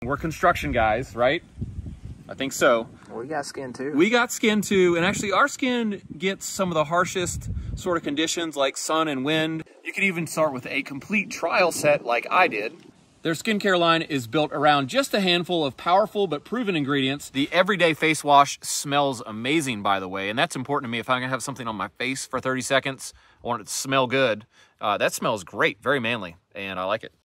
We're construction guys, right? I think so. We got skin too. We got skin too, and actually our skin gets some of the harshest sort of conditions like sun and wind. You can even start with a complete trial set like I did. Their skincare line is built around just a handful of powerful but proven ingredients. The everyday face wash smells amazing, by the way, and that's important to me. If I'm gonna have something on my face for 30 seconds, I want it to smell good. That smells great, very manly, and I like it.